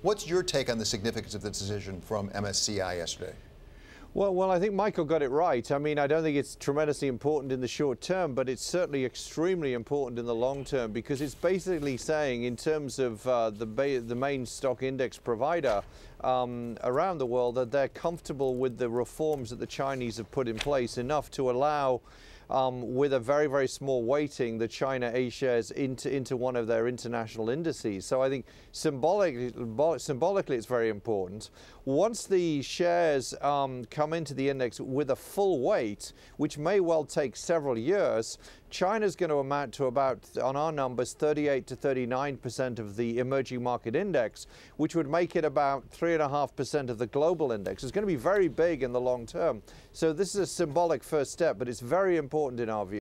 What's your take on the significance of the decision from MSCI yesterday? Well, I think Michael got it right. I mean, I don't think it's tremendously important in the short term, but it's certainly extremely important in the long term, because it's basically saying, in terms of the main stock index provider around the world, that they're comfortable with the reforms that the Chinese have put in place enough to allow, with a very, very small weighting, the China A shares into one of their international indices. So I think symbolically it's very important. Once the shares come into the index with a full weight, which may well take several years, China's going to amount to about, on our numbers, 38 to 39% of the emerging market index, which would make it about 3.5% of the global index. It's going to be very big in the long term. So this is a symbolic first step, but it's very important in our view.